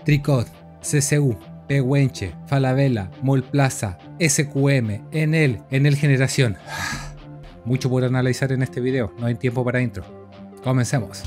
Tricot, CCU, Pehuenche, Falabella, Mall Plaza, SQM, Enel Generación. Mucho por analizar en este video, no hay tiempo para intro. Comencemos.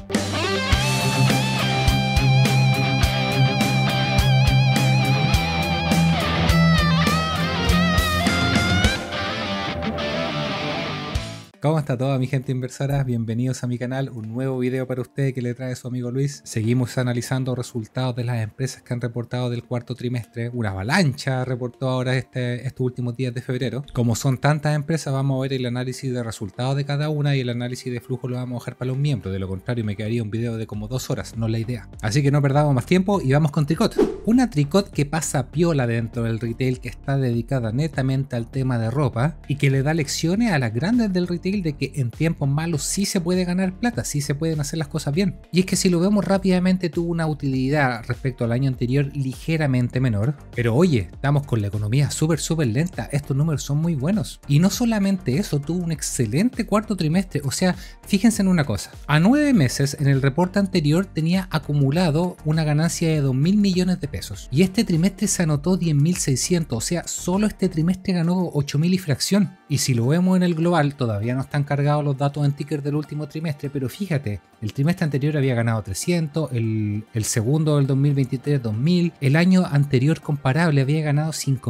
¿Cómo está toda mi gente inversora? Bienvenidos a mi canal, un nuevo video para ustedes que le trae su amigo Luis. Seguimos analizando resultados de las empresas que han reportado del cuarto trimestre. Una avalancha reportó ahora estos últimos días de febrero. Como son tantas empresas, vamos a ver el análisis de resultados de cada una y el análisis de flujo lo vamos a dejar para los miembros. De lo contrario me quedaría un video de como 2 horas, no es la idea. Así que no perdamos más tiempo y vamos con Tricot. Una Tricot que pasa piola dentro del retail, que está dedicada netamente al tema de ropa y que le da lecciones a las grandes del retail de que en tiempos malos sí se puede ganar plata, sí se pueden hacer las cosas bien. Y es que si lo vemos rápidamente, tuvo una utilidad respecto al año anterior ligeramente menor, pero oye, estamos con la economía súper lenta, estos números son muy buenos. Y no solamente eso, tuvo un excelente cuarto trimestre. O sea, fíjense en una cosa, a 9 meses en el reporte anterior tenía acumulado una ganancia de 2.000 millones de pesos y este trimestre se anotó 10.600, o sea, solo este trimestre ganó 8.000 y fracción. Y si lo vemos en el global, todavía no están cargados los datos en ticker del último trimestre, pero fíjate, el trimestre anterior había ganado 300, el segundo del 2023 2.000, el año anterior comparable había ganado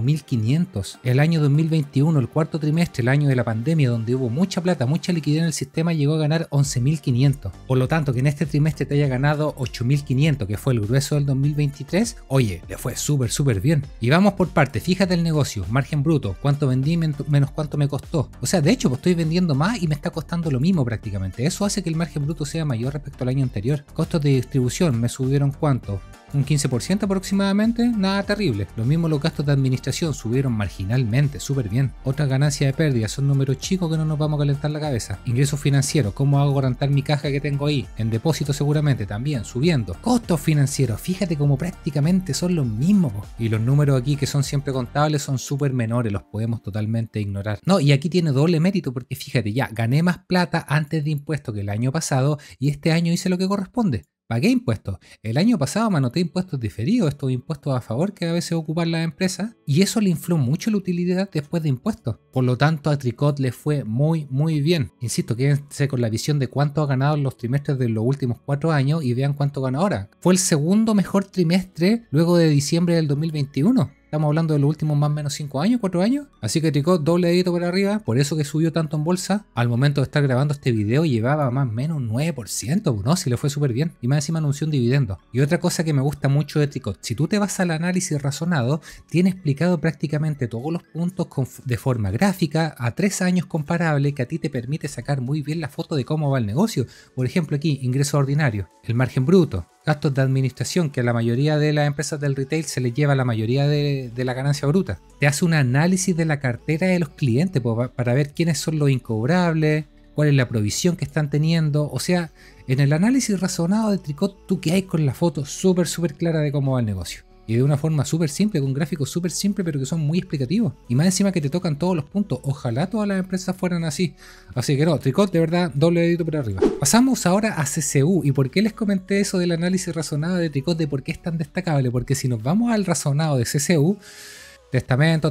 5.500, el año 2021, el cuarto trimestre, el año de la pandemia, donde hubo mucha plata, mucha liquidez en el sistema, llegó a ganar 11.500. Por lo tanto, que en este trimestre te haya ganado 8.500, que fue el grueso del 2023, oye, le fue súper bien. Y vamos por partes, fíjate el negocio, margen bruto, cuánto vendí menos cuánto me costó. O sea, de hecho, pues estoy vendiendo más y me está costando lo mismo prácticamente. Eso hace que el margen bruto sea mayor respecto al año anterior. Costos de distribución me subieron ¿cuánto? Un 15% aproximadamente, nada terrible. Lo mismo los gastos de administración subieron marginalmente, súper bien. Otras ganancias de pérdida son números chicos que no nos vamos a calentar la cabeza. Ingresos financieros, ¿cómo hago rentar mi caja que tengo ahí? En depósito seguramente también, subiendo. Costos financieros, fíjate como prácticamente son los mismos. Y los números aquí que son siempre contables son súper menores, los podemos totalmente ignorar. No, y aquí tiene doble mérito porque fíjate, ya gané más plata antes de impuestos que el año pasado y este año hice lo que corresponde. ¿Pagué impuestos? El año pasado me anoté impuestos diferidos, estos impuestos a favor que a veces ocupan las empresas, y eso le infló mucho la utilidad después de impuestos. Por lo tanto, a Tricot le fue muy bien. Insisto, quédense con la visión de cuánto ha ganado en los trimestres de los últimos 4 años y vean cuánto gana ahora. Fue el segundo mejor trimestre luego de diciembre del 2021. Estamos hablando de los últimos más o menos 5 años, 4 años. Así que Tricot, doble dedito para arriba. Por eso que subió tanto en bolsa. Al momento de estar grabando este video llevaba más o menos un 9%. ¿No? Si le fue súper bien. Y más encima anunció un dividendo. Y otra cosa que me gusta mucho de Tricot. Si tú te vas al análisis razonado, tiene explicado prácticamente todos los puntos de forma gráfica a 3 años comparable, que a ti te permite sacar muy bien la foto de cómo va el negocio. Por ejemplo aquí, ingresos ordinarios, el margen bruto, gastos de administración, que a la mayoría de las empresas del retail se les lleva la mayoría de la ganancia bruta. Te hace un análisis de la cartera de los clientes para ver quiénes son los incobrables, cuál es la provisión que están teniendo. O sea, en el análisis razonado de Tricot, tú quedas con la foto súper clara de cómo va el negocio. Y de una forma súper simple, con gráficos súper simples, pero que son muy explicativos. Y más encima que te tocan todos los puntos. Ojalá todas las empresas fueran así. Así que no, Tricot de verdad, doble dedito para arriba. Pasamos ahora a CCU. ¿Y por qué les comenté eso del análisis razonado de Tricot? De por qué es tan destacable. Porque si nos vamos al razonado de CCU, testamento,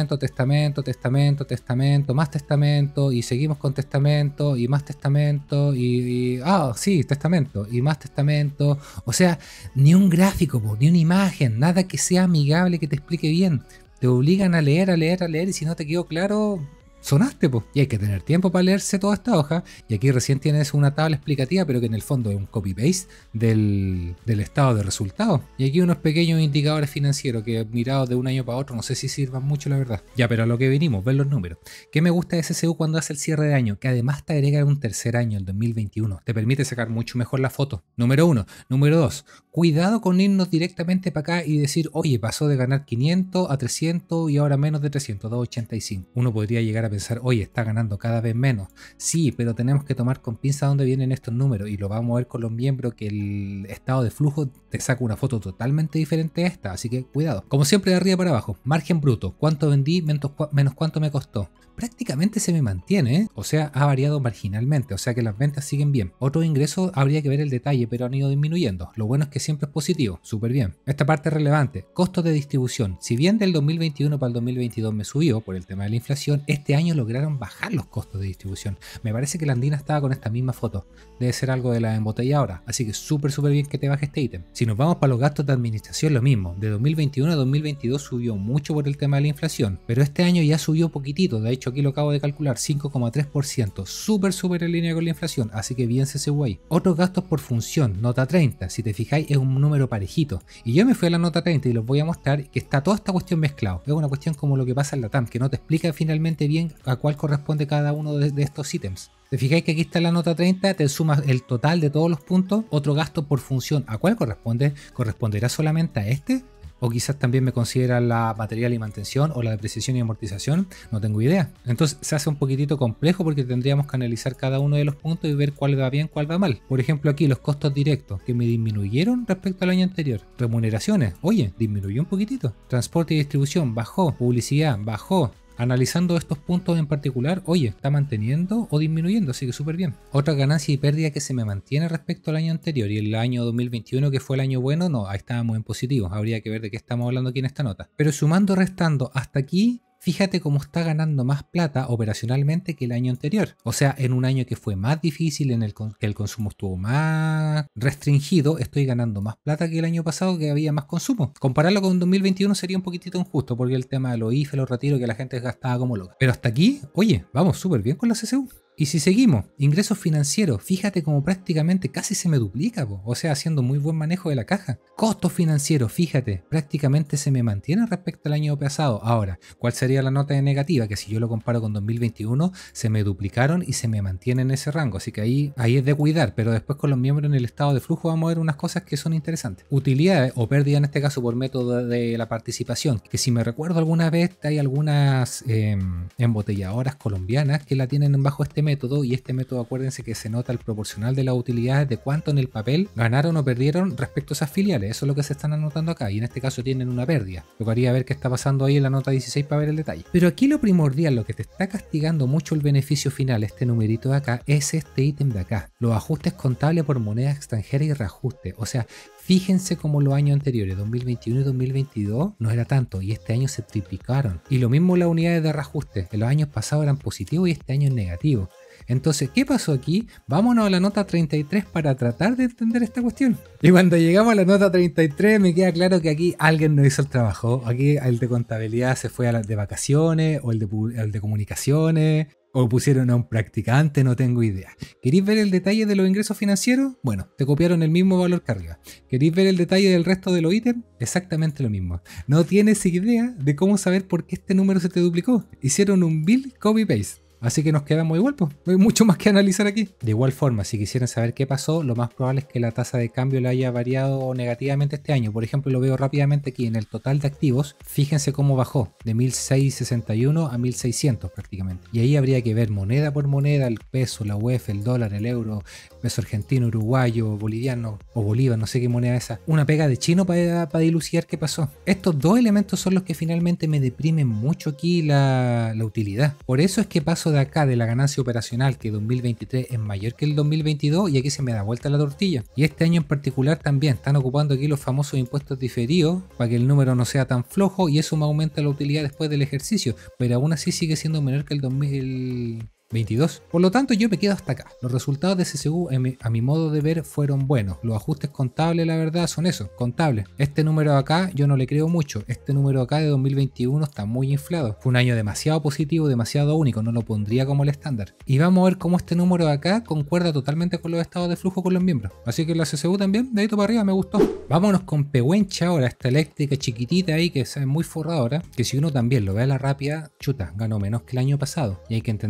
más testamento, y seguimos con testamento, y más testamento, testamento, y más testamento. O sea, ni un gráfico, ni una imagen, nada que sea amigable, que te explique bien. Te obligan a leer, y si no te quedó claro, sonaste, y hay que tener tiempo para leerse toda esta hoja. Y aquí recién tienes una tabla explicativa, pero que en el fondo es un copy-paste del estado de resultados. Y aquí unos pequeños indicadores financieros que mirados de un año para otro no sé si sirvan mucho, la verdad. Ya, pero a lo que venimos, ver los números. ¿Qué me gusta de CCU cuando hace el cierre de año? Que además te agrega un tercer año, el 2021. Te permite sacar mucho mejor la foto. Número 1. Número 2. Cuidado con irnos directamente para acá y decir, oye, pasó de ganar 500 a 300 y ahora menos de 300, 285. Uno podría llegar a a pensar, oye, está ganando cada vez menos. Sí, pero tenemos que tomar con pinza dónde vienen estos números y lo vamos a ver con los miembros que el estado de flujo te saca una foto totalmente diferente a esta, así que cuidado. Como siempre de arriba para abajo, margen bruto, cuánto vendí menos cuánto me costó. Prácticamente se me mantiene, ¿eh? O sea, ha variado marginalmente, o sea que las ventas siguen bien. Otros ingresos habría que ver el detalle, pero han ido disminuyendo. Lo bueno es que siempre es positivo, súper bien. Esta parte es relevante, costos de distribución. Si bien del 2021 para el 2022 me subió por el tema de la inflación, este año lograron bajar los costos de distribución. Me parece que la Andina estaba con esta misma foto. Debe ser algo de la embotelladora, así que súper bien que te baje este ítem. Si nos vamos para los gastos de administración, lo mismo. De 2021 a 2022 subió mucho por el tema de la inflación, pero este año ya subió poquitito. De hecho, aquí lo acabo de calcular, 5,3%, súper en línea con la inflación, así que bien CSU ahí. Otros gastos por función, nota 30, si te fijáis es un número parejito, y yo me fui a la nota 30 y los voy a mostrar que está toda esta cuestión mezclado. Es una cuestión como lo que pasa en la TAM, que no te explica finalmente bien a cuál corresponde cada uno de estos ítems. ¿Te fijáis que aquí está la nota 30? Te sumas el total de todos los puntos. Otro gasto por función, ¿a cuál corresponde? ¿Corresponderá solamente a este? O quizás también me considera la material y mantención o la depreciación y amortización, no tengo idea. Entonces se hace un poquitito complejo porque tendríamos que analizar cada uno de los puntos y ver cuál va bien, cuál va mal. Por ejemplo aquí los costos directos que me disminuyeron respecto al año anterior. Remuneraciones, oye, disminuyó un poquitito. Transporte y distribución bajó, publicidad bajó. Analizando estos puntos en particular, oye, está manteniendo o disminuyendo, así que súper bien. Otra ganancia y pérdida que se me mantiene respecto al año anterior y el año 2021 que fue el año bueno, no, ahí estábamos en positivo, habría que ver de qué estamos hablando aquí en esta nota. Pero sumando, restando hasta aquí, fíjate cómo está ganando más plata operacionalmente que el año anterior. O sea, en un año que fue más difícil, en el que el consumo estuvo más restringido, estoy ganando más plata que el año pasado que había más consumo. Compararlo con 2021 sería un poquitito injusto porque el tema de los IFE, los retiros, que la gente gastaba como loca. Pero hasta aquí, oye, vamos súper bien con la CSU. Y si seguimos, ingresos financieros, fíjate como prácticamente casi se me duplica, o sea, haciendo muy buen manejo de la caja. Costos financieros, fíjate, prácticamente se me mantiene respecto al año pasado. Ahora, ¿cuál sería la nota de negativa? Que si yo lo comparo con 2021, se me duplicaron y se me mantiene en ese rango. Así que ahí es de cuidar, pero después con los miembros en el estado de flujo vamos a ver unas cosas que son interesantes. Utilidades o pérdida en este caso por método de la participación, que si me recuerdo alguna vez hay algunas embotelladoras colombianas que la tienen bajo este método, y este método acuérdense que se nota el proporcional de las utilidades de cuánto en el papel ganaron o perdieron respecto a esas filiales. Eso es lo que se están anotando acá, y en este caso tienen una pérdida. Tocaría ver qué está pasando ahí en la nota 16 para ver el detalle. Pero aquí lo primordial, lo que te está castigando mucho el beneficio final, este numerito de acá, es este ítem de acá, los ajustes contables por moneda extranjera y reajuste. O sea, fíjense como los años anteriores, 2021 y 2022, no era tanto, y este año se triplicaron. Y lo mismo las unidades de reajuste, en los años pasados eran positivos y este año es negativo. Entonces, ¿qué pasó aquí? Vámonos a la nota 33 para tratar de entender esta cuestión. Y cuando llegamos a la nota 33 me queda claro que aquí alguien no hizo el trabajo. Aquí el de contabilidad se fue a de vacaciones, o el de comunicaciones, o pusieron a un practicante, no tengo idea. ¿Queréis ver el detalle de los ingresos financieros? Bueno, te copiaron el mismo valor que arriba. ¿Queréis ver el detalle del resto de los ítems? Exactamente lo mismo. No tienes idea de cómo saber por qué este número se te duplicó. Hicieron un bill copy-paste. Así que nos quedamos igual, pues. No hay mucho más que analizar aquí. De igual forma, si quisieran saber qué pasó, lo más probable es que la tasa de cambio le haya variado negativamente este año. Por ejemplo, lo veo rápidamente aquí en el total de activos. Fíjense cómo bajó de 1661 a 1600 prácticamente. Y ahí habría que ver moneda por moneda, el peso, la UF, el dólar, el euro, peso argentino, uruguayo, boliviano o bolívar, no sé qué moneda es esa. Una pega de chino para dilucidar qué pasó. Estos dos elementos son los que finalmente me deprimen mucho aquí la utilidad. Por eso es que paso de acá de la ganancia operacional, que 2023 es mayor que el 2022, y aquí se me da vuelta la tortilla. Y este año en particular también están ocupando aquí los famosos impuestos diferidos para que el número no sea tan flojo, y eso me aumenta la utilidad después del ejercicio, pero aún así sigue siendo menor que el 2022. Por lo tanto, yo me quedo hasta acá. Los resultados de CSU a mi modo de ver fueron buenos. Los ajustes contables, la verdad, son eso, contables. Este número de acá yo no le creo mucho. Este número de acá de 2021 está muy inflado. Fue un año demasiado positivo, demasiado único, no lo pondría como el estándar. Y vamos a ver cómo este número de acá concuerda totalmente con los estados de flujo con los miembros. Así que la CSU también, de ahí para arriba, me gustó. Vámonos con Pehuencha ahora, esta eléctrica chiquitita ahí que se ve muy forradora, que si uno también lo ve a la rápida, chuta, ganó menos que el año pasado. Y hay que entender también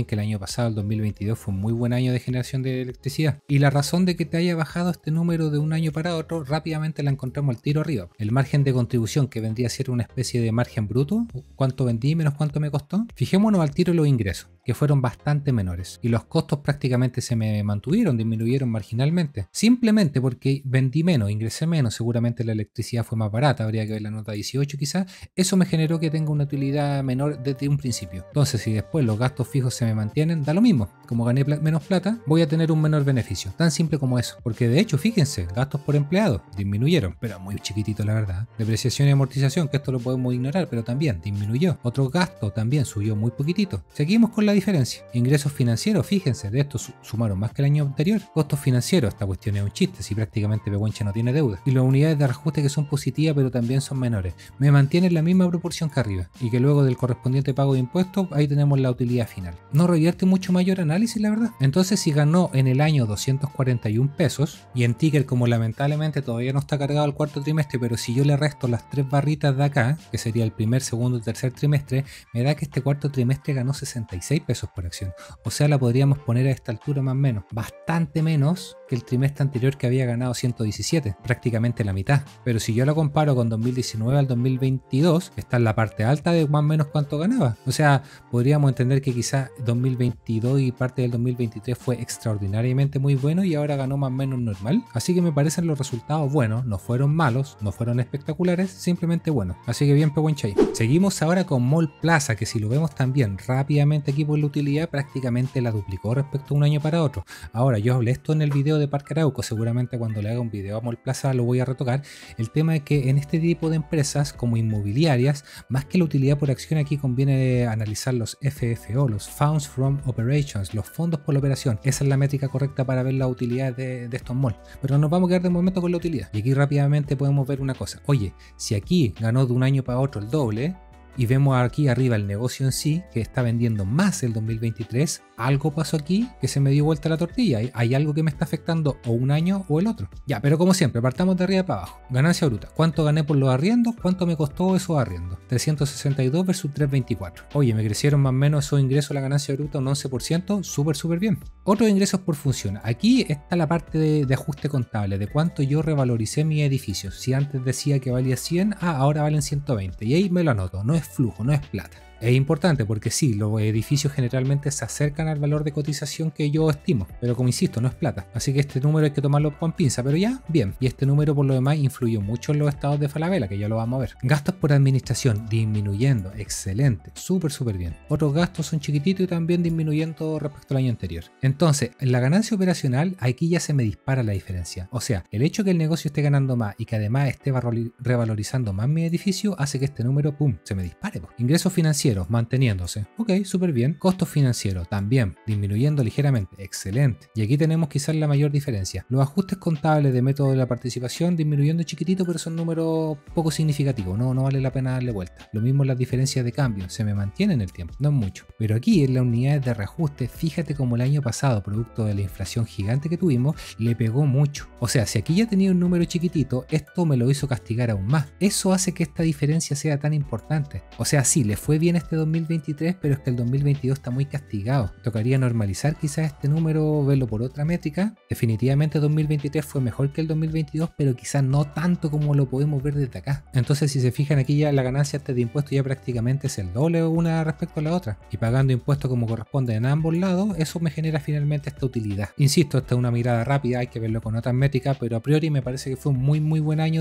que el año pasado, el 2022, fue un muy buen año de generación de electricidad. Y la razón de que te haya bajado este número de un año para otro, rápidamente la encontramos al tiro arriba. El margen de contribución, que vendría a ser una especie de margen bruto, cuánto vendí menos cuánto me costó. Fijémonos al tiro en los ingresos, que fueron bastante menores. Y los costos prácticamente se me mantuvieron, disminuyeron marginalmente. Simplemente porque vendí menos, ingresé menos, seguramente la electricidad fue más barata, habría que ver la nota 18 quizás. Eso me generó que tenga una utilidad menor desde un principio. Entonces, si después los gastos fijos se me mantienen, da lo mismo. Como gané menos plata, voy a tener un menor beneficio. Tan simple como eso. Porque de hecho, fíjense, gastos por empleado disminuyeron, pero muy chiquitito la verdad. Depreciación y amortización, que esto lo podemos ignorar, pero también disminuyó. Otro gasto también subió muy poquitito. Seguimos con la diferencia. Ingresos financieros, fíjense, de estos sumaron más que el año anterior. Costos financieros, esta cuestión es un chiste, si prácticamente Pehuenche no tiene deuda. Y las unidades de reajuste que son positivas, pero también son menores. Me mantienen la misma proporción que arriba. Y que luego del correspondiente pago de impuestos, ahí tenemos la utilidad final. No revierte mucho mayor análisis, la verdad. Entonces, si ganó en el año 241 pesos, y en ticker, como lamentablemente todavía no está cargado el cuarto trimestre, pero si yo le resto las tres barritas de acá, que sería el primer, segundo y tercer trimestre, me da que este cuarto trimestre ganó 66 pesos por acción. O sea, la podríamos poner a esta altura más o menos. Bastante menos que el trimestre anterior, que había ganado 117, prácticamente la mitad. Pero si yo la comparo con 2019 al 2022, está en la parte alta de más o menos cuánto ganaba. O sea, podríamos entender que quizás 2022 y parte del 2023 fue extraordinariamente muy bueno y ahora ganó más o menos normal. Así que me parecen los resultados buenos, no fueron malos, no fueron espectaculares, simplemente buenos. Así que bien, Pehuenche. Seguimos ahora con Mall Plaza, que si lo vemos también rápidamente aquí por la utilidad, prácticamente la duplicó respecto a un año para otro. Ahora, yo hablé esto en el video de Parque Arauco, seguramente cuando le haga un video a Mall Plaza lo voy a retocar. El tema es que en este tipo de empresas como inmobiliarias, más que la utilidad por acción, aquí conviene analizar los FFO, los Funds from Operations, los fondos por la operación. Esa es la métrica correcta para ver la utilidad de estos malls. Pero nos vamos a quedar de momento con la utilidad. Y aquí rápidamente podemos ver una cosa. Oye, si aquí ganó de un año para otro el doble, y vemos aquí arriba el negocio en sí, que está vendiendo más el 2023, algo pasó aquí que se me dio vuelta la tortilla. Hay algo que me está afectando o un año o el otro. Ya, pero como siempre, partamos de arriba para abajo. Ganancia bruta. ¿Cuánto gané por los arriendos? ¿Cuánto me costó esos arriendos? 362 versus 324. Oye, me crecieron más o menos esos ingresos, la ganancia bruta un 11%, súper bien. Otros ingresos por función. Aquí está la parte de ajuste contable, de cuánto yo revaloricé mis edificios. Si antes decía que valía 100, ahora valen 120. Y ahí me lo anoto, no es flujo, no es plata. Es importante porque sí, los edificios generalmente se acercan al valor de cotización que yo estimo, pero como insisto, no es plata. Así que este número hay que tomarlo con pinza, pero ya, bien. Y este número por lo demás influyó mucho en los estados de Falabella, que ya lo vamos a ver. Gastos por administración disminuyendo, excelente, súper bien. Otros gastos son chiquititos y también disminuyendo respecto al año anterior. Entonces, en la ganancia operacional, aquí ya se me dispara la diferencia. O sea, el hecho que el negocio esté ganando más y que además esté revalorizando más mi edificio hace que este número, pum, se me dispare. Ingresos financieros manteniéndose, ok, súper bien. Costos financieros también disminuyendo ligeramente, excelente. Y aquí tenemos quizás la mayor diferencia. Los ajustes contables de método de la participación disminuyendo chiquitito, pero son números poco significativos, no vale la pena darle vuelta. Lo mismo las diferencias de cambio, se me mantienen el tiempo, no mucho. Pero aquí en las unidades de reajuste, fíjate como el año pasado, producto de la inflación gigante que tuvimos, le pegó mucho. O sea, si aquí ya tenía un número chiquitito, esto me lo hizo castigar aún más. Eso hace que esta diferencia sea tan importante. O sea, sí, le fue bien este 2023, pero es que el 2022 está muy castigado. Tocaría normalizar quizás este número, verlo por otra métrica. Definitivamente 2023 fue mejor que el 2022, pero quizás no tanto como lo podemos ver desde acá. Entonces, si se fijan aquí, ya la ganancia de impuestos ya prácticamente es el doble una respecto a la otra. Y pagando impuestos como corresponde en ambos lados, eso me genera finalmente esta utilidad. Insisto, esta es una mirada rápida, hay que verlo con otras métricas, pero a priori me parece que fue un muy buen año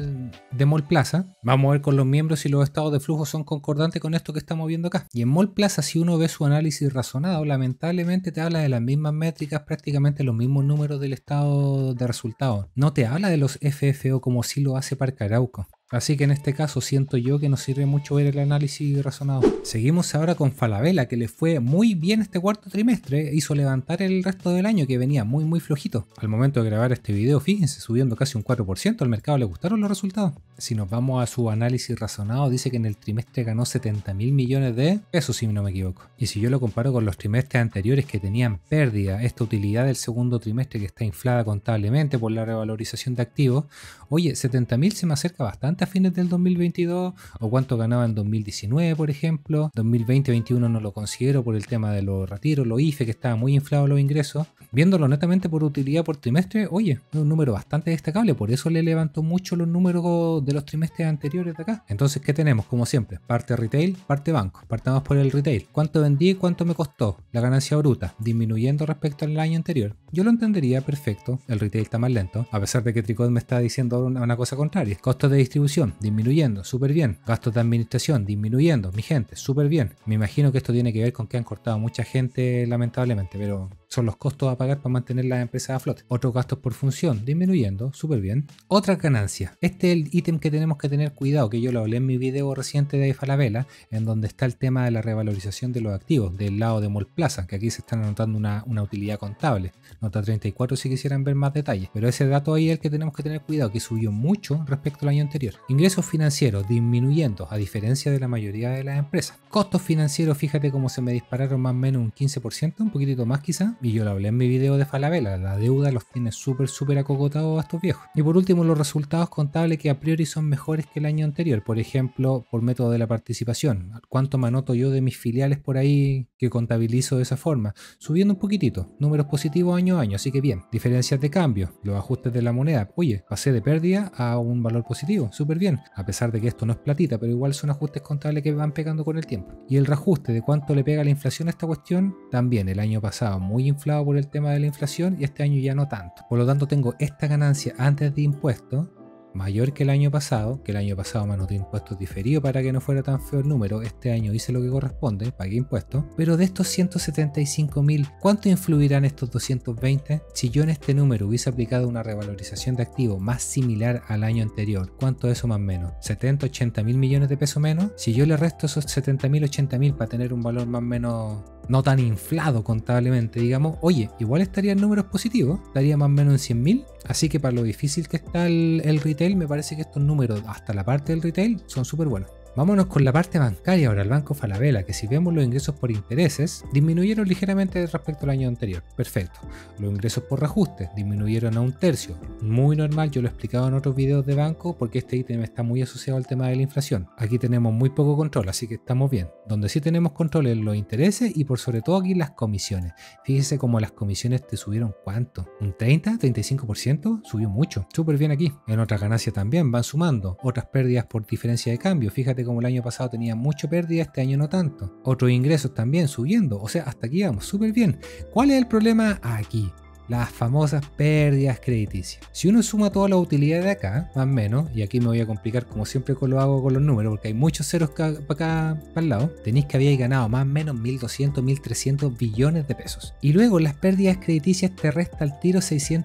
de Mall Plaza. Vamos a ver con los miembros si los estados de flujo son concordantes con esto que estamos viendo acá. Y en Mall Plaza, si uno ve su análisis razonado, lamentablemente te habla de las mismas métricas, prácticamente los mismos números del estado de resultados. No te habla de los FFO como si lo hace Parque Arauco. Así que en este caso siento yo que nos sirve mucho ver el análisis razonado. Seguimos ahora con Falabella, que le fue muy bien este cuarto trimestre, hizo levantar el resto del año que venía muy flojito. Al momento de grabar este video, fíjense, subiendo casi un 4%, al mercado le gustaron los resultados. Si nos vamos a su análisis razonado, dice que en el trimestre ganó 70.000 millones de pesos, si no me equivoco. Y si yo lo comparo con los trimestres anteriores que tenían pérdida, esta utilidad del segundo trimestre que está inflada contablemente por la revalorización de activos, oye, 70.000 se me acerca bastante relevante a fines del 2022 o cuánto ganaba en 2019, por ejemplo. 2020-2021 no lo considero por el tema de los retiros, los IFE, que estaban muy inflados los ingresos. Viéndolo netamente por utilidad por trimestre, oye, es un número bastante destacable, por eso le levantó mucho los números de los trimestres anteriores de acá. Entonces, ¿qué tenemos? Como siempre, parte retail, parte banco. Partamos por el retail. ¿Cuánto vendí? ¿Cuánto me costó? La ganancia bruta, disminuyendo respecto al año anterior. Yo lo entendería perfecto, el retail está más lento, a pesar de que Tricot me está diciendo una cosa contraria. Costos de distribución, disminuyendo, súper bien. Gastos de administración, disminuyendo, mi gente, súper bien. Me imagino que esto tiene que ver con que han cortado mucha gente, lamentablemente, pero son los costos a pagar para mantener las empresas a flote. Otros gastos por función, disminuyendo, súper bien. Otras ganancias. Este es el ítem que tenemos que tener cuidado, que yo lo hablé en mi video reciente de Falabella, en donde está el tema de la revalorización de los activos, del lado de Mallplaza, que aquí se están anotando una utilidad contable. Nota 34 si quisieran ver más detalles. Pero ese dato ahí es el que tenemos que tener cuidado, que subió mucho respecto al año anterior. Ingresos financieros, disminuyendo, a diferencia de la mayoría de las empresas. Costos financieros, fíjate cómo se me dispararon más o menos un 15%, un poquitito más quizá. Y yo lo hablé en mi video de Falabella, la deuda los tiene súper acogotados a estos viejos. Y por último, los resultados contables que a priori son mejores que el año anterior. Por ejemplo, por método de la participación. ¿Cuánto me anoto yo de mis filiales por ahí que contabilizo de esa forma? Subiendo un poquitito, números positivos año a año, así que bien. Diferencias de cambio, los ajustes de la moneda. Oye, pasé de pérdida a un valor positivo, súper bien. A pesar de que esto no es platita, pero igual son ajustes contables que van pegando con el tiempo. Y el reajuste de cuánto le pega la inflación a esta cuestión, también el año pasado muy inflado por el tema de la inflación y este año ya no tanto. Por lo tanto tengo esta ganancia antes de impuestos mayor que el año pasado me anoté impuestos diferidos para que no fuera tan feo el número. Este año hice lo que corresponde, pagué impuestos, pero de estos 175.000, ¿cuánto influirán estos 220? Si yo en este número hubiese aplicado una revalorización de activos más similar al año anterior, ¿cuánto es eso más o menos? ¿70, 80 mil millones de pesos menos? Si yo le resto esos 70.000, 80.000 para tener un valor más o menos no tan inflado contablemente, digamos, oye, igual estaría en números positivos, estaría más o menos en 100.000. Así que para lo difícil que está el retail, me parece que estos números, hasta la parte del retail, son súper buenos. Vámonos con la parte bancaria ahora, el Banco Falabella, que si vemos los ingresos por intereses, disminuyeron ligeramente respecto al año anterior. Perfecto. Los ingresos por reajuste disminuyeron a 1/3. Muy normal, yo lo he explicado en otros videos de banco, porque este ítem está muy asociado al tema de la inflación. Aquí tenemos muy poco control, así que estamos bien. Donde sí tenemos control es los intereses y por sobre todo aquí las comisiones. Fíjese cómo las comisiones te subieron ¿cuánto? ¿Un 30, 35%? Subió mucho. Súper bien aquí. En otras ganancias también van sumando. Otras pérdidas por diferencia de cambio. Fíjate como el año pasado tenía mucha pérdida, este año no tanto. Otros ingresos también subiendo, o sea, hasta aquí vamos, súper bien. ¿Cuál es el problema? Aquí, las famosas pérdidas crediticias. Si uno suma toda la utilidad de acá, más o menos, y aquí me voy a complicar como siempre lo hago con los números, porque hay muchos ceros para acá, para el lado, tenéis que habíais ganado más o menos 1.200, 1.300 billones de pesos. Y luego las pérdidas crediticias te resta al tiro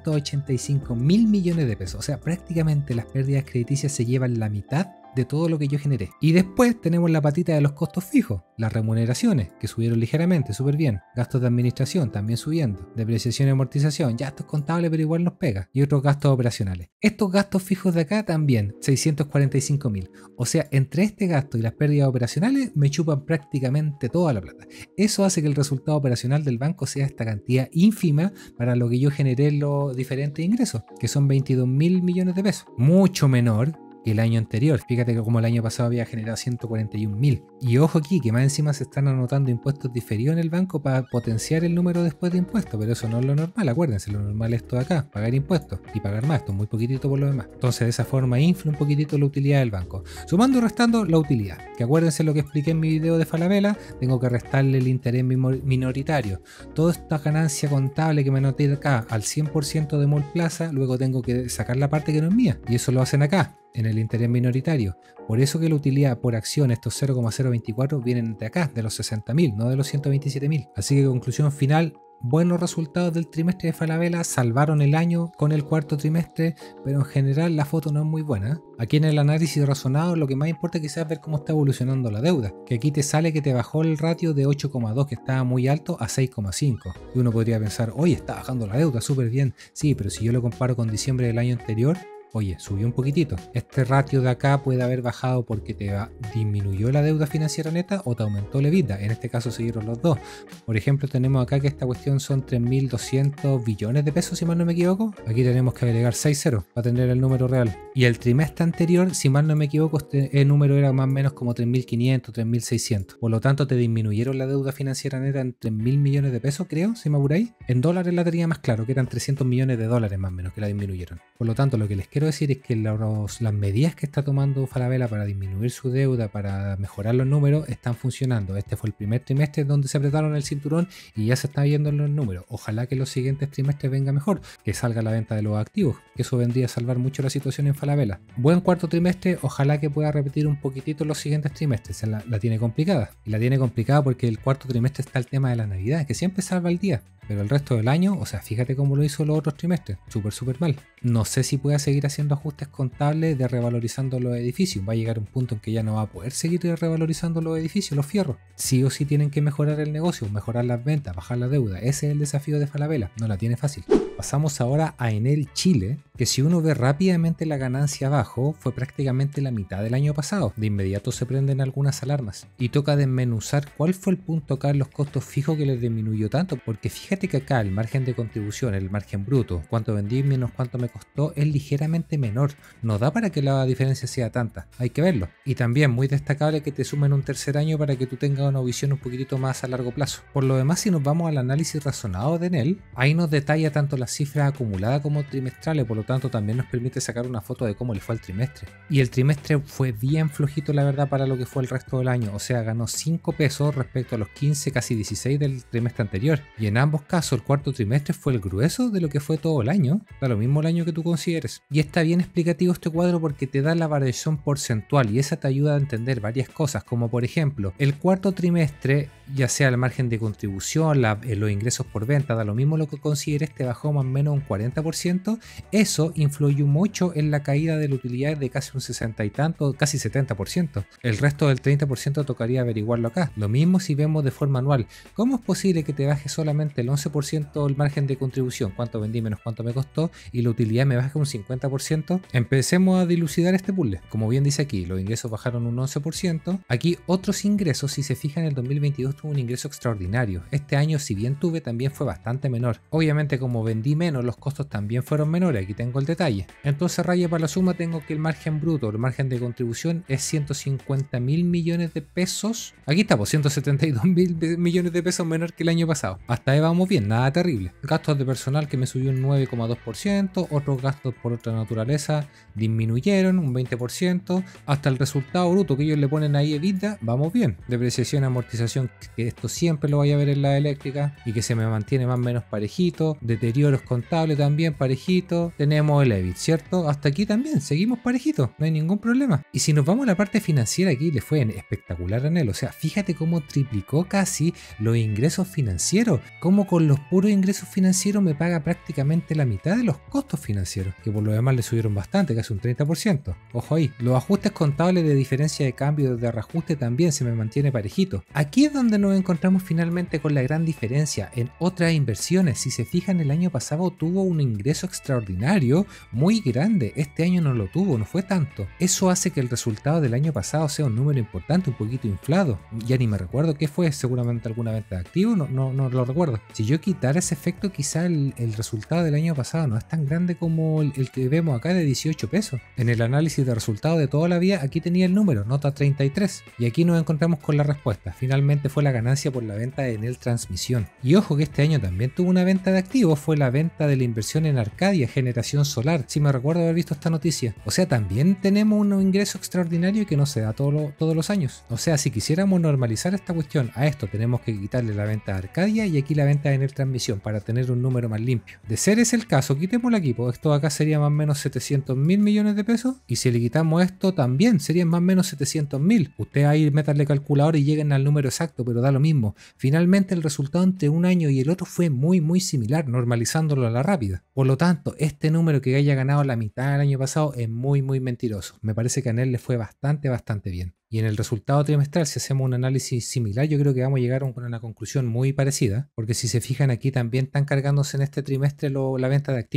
685.000 millones de pesos. O sea, prácticamente las pérdidas crediticias se llevan la mitad de todo lo que yo generé. Y después tenemos la patita de los costos fijos, las remuneraciones, que subieron ligeramente, súper bien. Gastos de administración también subiendo. Depreciación y amortización, ya esto es contable, pero igual nos pega. Y otros gastos operacionales. Estos gastos fijos de acá también, 645.000. O sea, entre este gasto y las pérdidas operacionales, me chupan prácticamente toda la plata. Eso hace que el resultado operacional del banco sea esta cantidad ínfima para lo que yo generé en los diferentes ingresos, que son 22.000 millones de pesos. Mucho menor que el año anterior. Fíjate que como el año pasado había generado 141.000. Y ojo aquí, que más encima se están anotando impuestos diferidos en el banco para potenciar el número después de impuestos, pero eso no es lo normal, acuérdense, lo normal es esto de acá, pagar impuestos y pagar más, esto es muy poquitito por lo demás. Entonces de esa forma infla un poquitito la utilidad del banco. Sumando y restando la utilidad, que acuérdense lo que expliqué en mi video de Falabella, tengo que restarle el interés minoritario. Toda esta ganancia contable que me anoté acá al 100% de Mallplaza, luego tengo que sacar la parte que no es mía, y eso lo hacen acá, en el interés minoritario. Por eso que la utilidad por acción, estos 0,024 vienen de acá, de los 60.000, no de los 127.000. Así que conclusión final, buenos resultados del trimestre de Falabella, salvaron el año con el cuarto trimestre, pero en general la foto no es muy buena. Aquí en el análisis razonado lo que más importa quizás es ver cómo está evolucionando la deuda, que aquí te sale que te bajó el ratio de 8,2, que estaba muy alto, a 6,5. Y uno podría pensar, oye, está bajando la deuda, súper bien. Sí, pero si yo lo comparo con diciembre del año anterior, Oye, subió un poquitito. Este ratio de acá puede haber bajado porque disminuyó la deuda financiera neta o te aumentó la EBITDA. En este caso siguieron los dos. Por ejemplo, tenemos acá que esta cuestión son 3.200 billones de pesos, si mal no me equivoco. Aquí tenemos que agregar 6 ceros para tener el número real. Y el trimestre anterior, si mal no me equivoco, el número era más o menos como 3.500, 3.600. Por lo tanto, te disminuyeron la deuda financiera neta en 3.000 millones de pesos, creo, si me apuráis. En dólares la tenía más claro, que eran 300 millones de dólares más o menos que la disminuyeron. Por lo tanto, lo que les quiero decir es que las medidas que está tomando Falabella para disminuir su deuda, para mejorar los números, están funcionando. Este fue el primer trimestre donde se apretaron el cinturón y ya se está viendo en los números. Ojalá que los siguientes trimestres venga mejor, que salga la venta de los activos, que eso vendría a salvar mucho la situación en Falabella. Buen cuarto trimestre, ojalá que pueda repetir un poquitito los siguientes trimestres. La tiene complicada. Y la tiene complicada porque el cuarto trimestre está el tema de la Navidad, que siempre salva el día. Pero el resto del año, o sea, fíjate cómo lo hizo los otros trimestres, súper mal. No sé si pueda seguir haciendo ajustes contables de revalorizando los edificios. Va a llegar un punto en que ya no va a poder seguir revalorizando los edificios, los fierros. Sí o sí tienen que mejorar el negocio, mejorar las ventas, bajar la deuda. Ese es el desafío de Falabella, no la tiene fácil. Pasamos ahora a Enel Chile, que si uno ve rápidamente la ganancia abajo, fue prácticamente la mitad del año pasado. De inmediato se prenden algunas alarmas y toca desmenuzar cuál fue el punto acá en los costos fijos que les disminuyó tanto, porque fíjate que acá el margen de contribución, el margen bruto, cuánto vendí menos cuánto me costó, es ligeramente menor. No da para que la diferencia sea tanta, hay que verlo. Y también muy destacable que te sumen un tercer año para que tú tengas una visión un poquitito más a largo plazo. Por lo demás, si nos vamos al análisis razonado de Enel, ahí nos detalla tanto las cifras acumuladas como trimestrales, por lo tanto también nos permite sacar una foto de cómo le fue al trimestre. Y el trimestre fue bien flojito, la verdad, para lo que fue el resto del año, o sea, ganó 5 pesos respecto a los 15, casi 16 del trimestre anterior. Y en ambos casos el cuarto trimestre fue el grueso de lo que fue todo el año, da lo mismo el año que tú consideres. Y está bien explicativo este cuadro porque te da la variación porcentual y esa te ayuda a entender varias cosas, como por ejemplo, el cuarto trimestre, ya sea el margen de contribución, los ingresos por venta, da lo mismo lo que consideres, te bajó más o menos un 40%, eso influyó mucho en la caída de la utilidad de casi un 60 y tanto, casi 70%. El resto del 30% tocaría averiguarlo acá. Lo mismo si vemos de forma anual. ¿Cómo es posible que te baje solamente el 11% el margen de contribución? ¿Cuánto vendí menos cuánto me costó? Y la utilidad me baja un 50%. Empecemos a dilucidar este puzzle. Como bien dice aquí, los ingresos bajaron un 11%. Aquí otros ingresos, si se fijan, en el 2022 tuvo un ingreso extraordinario. Este año, si bien tuve, también fue bastante menor. Obviamente, como vendí menos, los costos también fueron menores. Aquí tengo el detalle. Entonces, raya para la suma, tengo que el margen bruto, el margen de contribución es 150.000 millones de pesos. Aquí está, pues 172.000 millones de pesos menor que el año pasado. Hasta ahí vamos bien, nada terrible. Gastos de personal que me subió un 9,2%, otros gastos por otra naturaleza disminuyeron un 20%, hasta el resultado bruto que ellos le ponen ahí EBITDA, vamos bien. Depreciación, amortización, que esto siempre lo vaya a ver en la eléctrica y que se me mantiene más o menos parejito. Deterioros contables también parejito. Tenemos el EBIT, ¿cierto? Hasta aquí también seguimos parejitos, no hay ningún problema. Y si nos vamos a la parte financiera, aquí le fue espectacular a Enel. O sea, fíjate cómo triplicó casi los ingresos financieros, como con los puros ingresos financieros me paga prácticamente la mitad de los costos financieros, que por lo demás le subieron bastante, casi un 30%. Ojo ahí, los ajustes contables de diferencia de cambio, de reajuste también se me mantiene parejito. Aquí es donde nos encontramos finalmente con la gran diferencia en otras inversiones. Si se fijan, el año pasado tuvo un ingreso extraordinario muy grande, este año no lo tuvo, no fue tanto. Eso hace que el resultado del año pasado sea un número importante, un poquito inflado. Ya ni me recuerdo qué fue, seguramente alguna venta de activos, no lo recuerdo. Si yo quitara ese efecto, quizá el resultado del año pasado no es tan grande como el que vemos acá de 18 pesos. En el análisis de resultados de toda la vida, aquí tenía el número, nota 33. Y aquí nos encontramos con la respuesta. Finalmente fue la ganancia por la venta de Enel Transmisión. Y ojo que este año también tuvo una venta de activos, fue la venta de la inversión en Arcadia, generación solar. Si me recuerdo haber visto esta noticia. O sea, también tenemos un ingreso extraordinario que no se da todos los años. O sea, si quisiéramos normalizar esta cuestión, a esto tenemos que quitarle la venta de Arcadia y aquí la venta de Enel Transmisión para tener un número más limpio. De ser ese el caso, quitémoslo aquí, pues esto acá sería más o menos 700.000 millones de pesos y si le quitamos esto también serían más o menos 700.000. Ustedes ahí métanle calculador y lleguen al número exacto, pero da lo mismo. Finalmente el resultado entre un año y el otro fue muy similar, normalizándolo a la rápida. Por lo tanto, este número que haya ganado la mitad del año pasado es muy mentiroso. Me parece que a Enel le fue bastante bien. Y en el resultado trimestral, si hacemos un análisis similar, yo creo que vamos a llegar a una conclusión muy parecida, porque si se fijan aquí también están cargándose en este trimestre la venta de activos.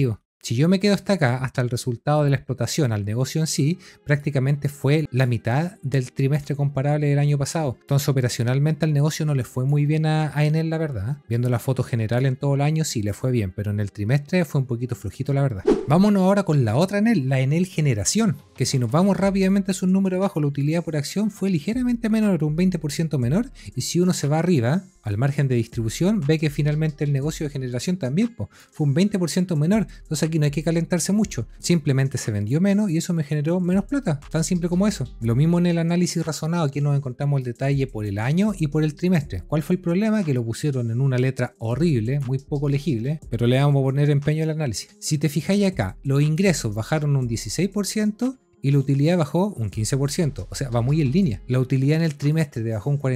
Si yo me quedo hasta acá, hasta el resultado de la explotación al negocio en sí, prácticamente fue la mitad del trimestre comparable del año pasado. Entonces operacionalmente al negocio no le fue muy bien a Enel, la verdad. Viendo la foto general en todo el año sí le fue bien, pero en el trimestre fue un poquito flojito, la verdad. Vámonos ahora con la otra Enel, la Enel Generación, que si nos vamos rápidamente a su número abajo, la utilidad por acción fue ligeramente menor, un 20% menor, y si uno se va arriba, al margen de distribución, ve que finalmente el negocio de generación también fue un 20% menor. Entonces aquí no hay que calentarse mucho, simplemente se vendió menos y eso me generó menos plata, tan simple como eso. Lo mismo en el análisis razonado, aquí nos encontramos el detalle por el año y por el trimestre. ¿Cuál fue el problema? Que lo pusieron en una letra horrible, muy poco legible, pero le vamos a poner empeño al análisis. Si te fijáis acá, los ingresos bajaron un 16%, y la utilidad bajó un 15%, o sea, va muy en línea. La utilidad en el trimestre bajó un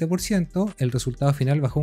47%, el resultado final bajó un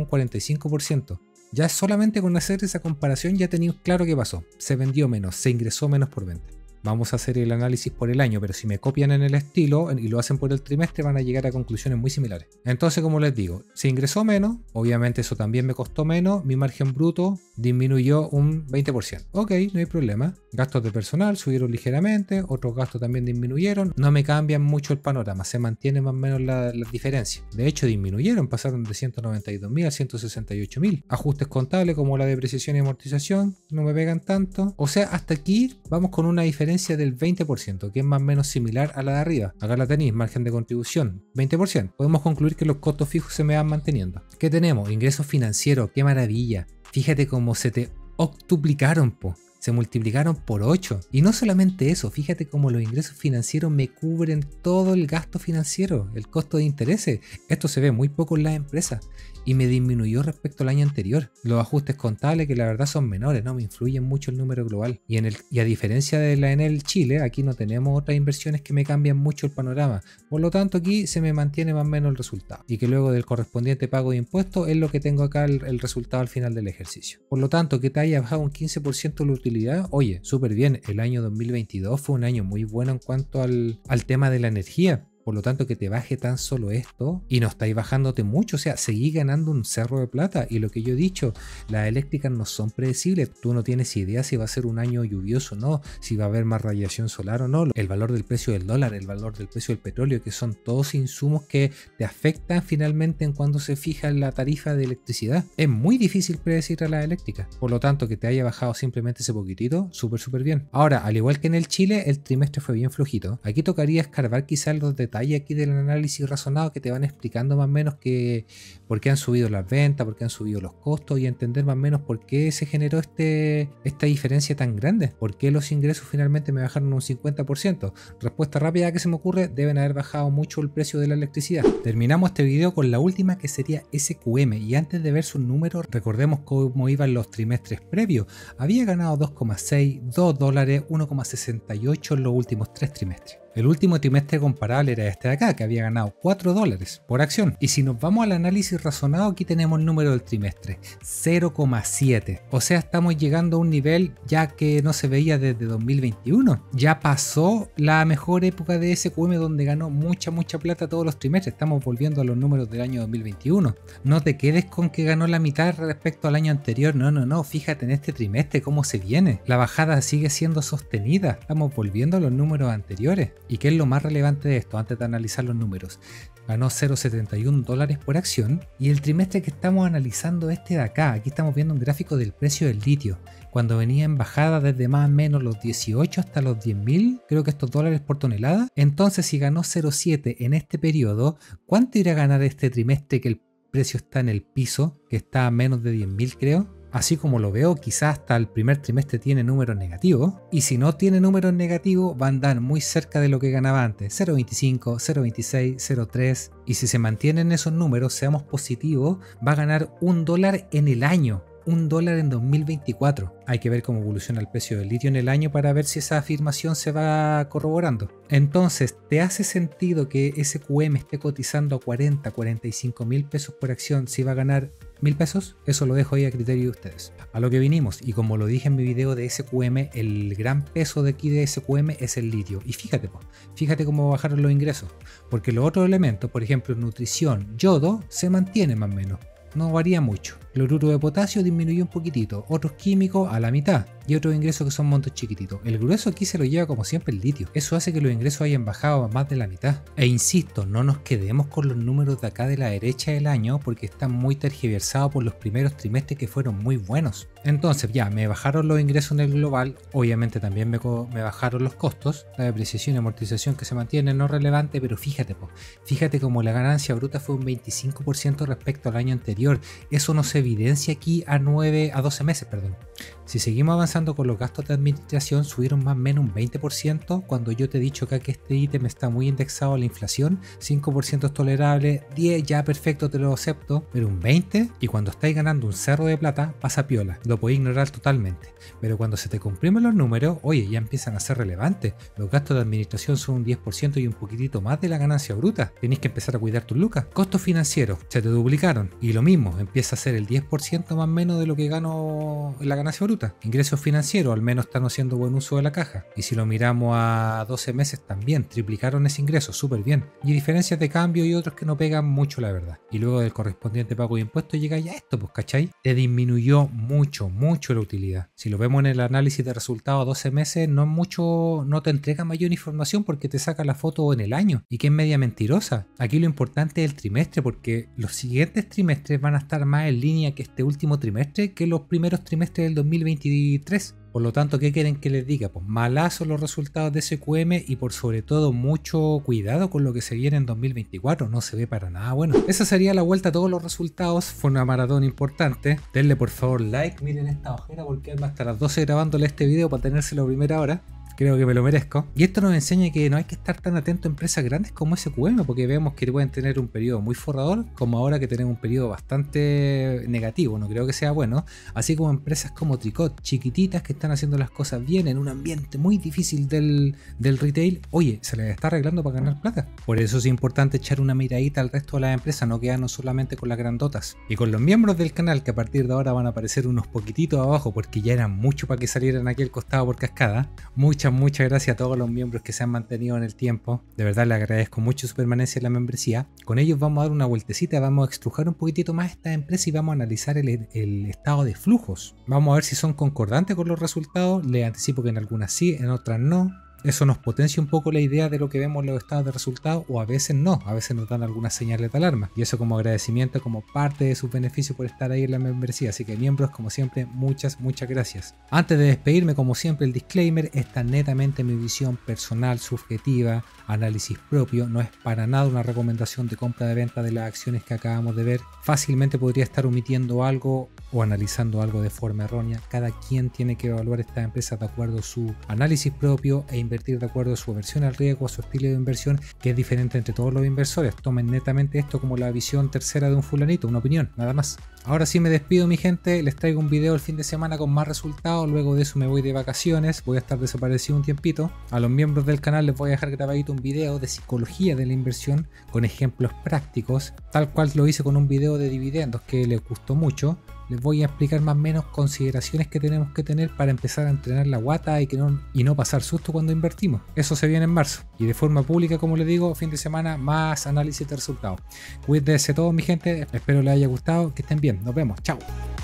45%. Ya solamente con hacer esa comparación ya tenéis claro qué pasó. Se vendió menos, se ingresó menos por venta. Vamos a hacer el análisis por el año, pero si me copian en el estilo y lo hacen por el trimestre van a llegar a conclusiones muy similares. Entonces, como les digo, se ingresó menos, obviamente eso también me costó menos, mi margen bruto disminuyó un 20%. Ok, no hay problema. Gastos de personal subieron ligeramente, otros gastos también disminuyeron, no me cambian mucho el panorama, se mantiene más o menos la diferencia. De hecho, disminuyeron, pasaron de 192.000 a 168.000. Ajustes contables como la depreciación y amortización no me pegan tanto. O sea, hasta aquí vamos con una diferencia del 20%, que es más o menos similar a la de arriba. Acá la tenéis, margen de contribución, 20%. Podemos concluir que los costos fijos se me van manteniendo. ¿Qué tenemos? Ingresos financieros, qué maravilla. Fíjate cómo se te octuplicaron, se multiplicaron por 8. Y no solamente eso, fíjate cómo los ingresos financieros me cubren todo el gasto financiero, el costo de intereses. Esto se ve muy poco en las empresas y me disminuyó respecto al año anterior. Los ajustes contables, que la verdad son menores, no me influyen mucho el número global. Y a diferencia de la Enel Chile, aquí no tenemos otras inversiones que me cambian mucho el panorama. Por lo tanto, aquí se me mantiene más o menos el resultado. Y que luego del correspondiente pago de impuestos es lo que tengo acá el resultado al final del ejercicio. Por lo tanto, que te haya bajado un 15% la utilidad, oye, súper bien. El año 2022 fue un año muy bueno en cuanto al tema de la energía. Por lo tanto, que te baje tan solo esto y no estáis bajándote mucho, o sea, seguí ganando un cerro de plata. Y lo que yo he dicho, las eléctricas no son predecibles. Tú no tienes idea si va a ser un año lluvioso o no, si va a haber más radiación solar o no, el valor del precio del dólar, el valor del precio del petróleo, que son todos insumos que te afectan finalmente en cuando se fija la tarifa de electricidad. Es muy difícil predecir a las eléctricas. Por lo tanto, que te haya bajado simplemente ese poquitito, súper bien. Ahora, al igual que en el Chile, el trimestre fue bien flojito. Aquí tocaría escarbar quizás los detalles aquí del análisis razonado que te van explicando más o menos por qué han subido las ventas, por qué han subido los costos y entender más o menos por qué se generó esta diferencia tan grande, por qué los ingresos finalmente me bajaron un 50%. Respuesta rápida que se me ocurre, deben haber bajado mucho el precio de la electricidad. Terminamos este video con la última, que sería SQM, y antes de ver sus números recordemos cómo iban los trimestres previos. Había ganado 2,6, 2 dólares, 1,68 en los últimos 3 trimestres. El último trimestre comparable era este de acá, que había ganado 4 dólares por acción. Y si nos vamos al análisis razonado, aquí tenemos el número del trimestre, 0,7. O sea, estamos llegando a un nivel ya que no se veía desde 2021. Ya pasó la mejor época de SQM donde ganó mucha plata todos los trimestres. Estamos volviendo a los números del año 2021. No te quedes con que ganó la mitad respecto al año anterior. No. Fíjate en este trimestre cómo se viene. La bajada sigue siendo sostenida. Estamos volviendo a los números anteriores. ¿Y qué es lo más relevante de esto antes de analizar los números? Ganó 0,71 dólares por acción y el trimestre que estamos analizando este de acá, aquí estamos viendo un gráfico del precio del litio, cuando venía en bajada desde más o menos los 18 hasta los 10.000, creo que estos dólares por tonelada. Entonces si ganó 0,7 en este periodo, ¿cuánto irá a ganar este trimestre que el precio está en el piso, que está a menos de 10.000 creo? Así como lo veo, quizás hasta el primer trimestre tiene números negativos, y si no tiene números negativos va a andar muy cerca de lo que ganaba antes, 0,25, 0,26, 0,3, y si se mantienen esos números, seamos positivos, va a ganar $1 en el año. $1 en 2024. Hay que ver cómo evoluciona el precio del litio en el año para ver si esa afirmación se va corroborando. Entonces, ¿te hace sentido que SQM esté cotizando a 45 mil pesos por acción si va a ganar 1.000 pesos? Eso lo dejo ahí a criterio de ustedes. A lo que vinimos, y como lo dije en mi video de SQM, el gran peso de aquí de SQM es el litio. Y fíjate cómo bajaron los ingresos. Porque los otros elementos, por ejemplo nutrición, yodo, se mantienen más o menos. No varía mucho. Cloruro de potasio disminuyó un poquitito, otros químicos a la mitad y otros ingresos que son montos chiquititos. El grueso aquí se lo lleva como siempre el litio. Eso hace que los ingresos hayan bajado a más de la mitad. E insisto, no nos quedemos con los números de acá de la derecha del año porque están muy tergiversados por los primeros trimestres que fueron muy buenos. Entonces ya, me bajaron los ingresos en el global, obviamente también me bajaron los costos, la depreciación y amortización que se mantiene no relevante, pero fíjate como la ganancia bruta fue un 25% respecto al año anterior. Eso no se evidencia aquí a 12 meses, perdón. Si seguimos avanzando con los gastos de administración, subieron más o menos un 20%, cuando yo te he dicho acá que este ítem está muy indexado a la inflación. 5% es tolerable, 10 ya perfecto, te lo acepto, pero un 20%, y cuando estáis ganando un cerro de plata, pasa piola, lo podéis ignorar totalmente. Pero cuando se te comprimen los números, oye, ya empiezan a ser relevantes. Los gastos de administración son un 10% y un poquitito más de la ganancia bruta. Tenéis que empezar a cuidar tus lucas. Costos financieros, se te duplicaron, y lo mismo, empieza a ser el 10% más o menos de lo que gano en la ganancia bruta. Ingresos financieros, al menos están haciendo buen uso de la caja. Y si lo miramos a 12 meses también, triplicaron ese ingreso, súper bien. Y diferencias de cambio y otros que no pegan mucho, la verdad. Y luego del correspondiente pago de impuestos llega ya esto, pues, ¿cachai? Te disminuyó mucho la utilidad. Si lo vemos en el análisis de resultados a 12 meses, no te entrega mayor información porque te saca la foto en el año y que es media mentirosa. Aquí lo importante es el trimestre, porque los siguientes trimestres van a estar más en línea que este último trimestre que los primeros trimestres del 2023. Por lo tanto, ¿qué quieren que les diga? Pues malazo los resultados de SQM y por sobre todo mucho cuidado con lo que se viene en 2024, no se ve para nada bueno. Esa sería la vuelta a todos los resultados, fue una maratón importante. Denle por favor like, miren esta ojera porque ando hasta las 12 grabándole este video para tenérselo a primera hora. Creo que me lo merezco. Y esto nos enseña que no hay que estar tan atento a empresas grandes como SQM, porque vemos que pueden tener un periodo muy forrador, como ahora que tenemos un periodo bastante negativo, no creo que sea bueno. Así como empresas como Tricot, chiquititas que están haciendo las cosas bien en un ambiente muy difícil del retail, oye, se les está arreglando para ganar plata. Por eso es importante echar una miradita al resto de las empresas, no quedarnos solamente con las grandotas. Y con los miembros del canal, que a partir de ahora van a aparecer unos poquititos abajo, porque ya eran mucho para que salieran aquí al costado por cascada. Muchas gracias a todos los miembros que se han mantenido en el tiempo. De verdad les agradezco mucho su permanencia en la membresía. Con ellos vamos a dar una vueltecita, vamos a estrujar un poquitito más esta empresa y vamos a analizar el estado de flujos. Vamos a ver si son concordantes con los resultados. Les anticipo que en algunas sí, en otras no. Eso nos potencia un poco la idea de lo que vemos en los estados de resultados, o a veces no, a veces nos dan algunas señales de alarma, y eso como agradecimiento, como parte de sus beneficios por estar ahí en la membresía. Así que miembros, como siempre, muchas gracias. Antes de despedirme, como siempre, el disclaimer: esta netamente mi visión personal, subjetiva, análisis propio, no es para nada una recomendación de compra de venta de las acciones que acabamos de ver. Fácilmente podría estar omitiendo algo o analizando algo de forma errónea. Cada quien tiene que evaluar estas empresas de acuerdo a su análisis propio e invertir de acuerdo a su aversión al riesgo, a su estilo de inversión, que es diferente entre todos los inversores. Tomen netamente esto como la visión tercera de un fulanito, una opinión, nada más. Ahora sí me despido, mi gente, les traigo un video el fin de semana con más resultados, luego de eso me voy de vacaciones, voy a estar desaparecido un tiempito. A los miembros del canal les voy a dejar grabadito un video de psicología de la inversión con ejemplos prácticos, tal cual lo hice con un video de dividendos que les gustó mucho. Les voy a explicar más o menos consideraciones que tenemos que tener para empezar a entrenar la guata y no pasar susto cuando invertimos. Eso se viene en marzo y de forma pública, como les digo, fin de semana más análisis de resultados. Cuídense todos, mi gente, espero les haya gustado, que estén bien, nos vemos, chao.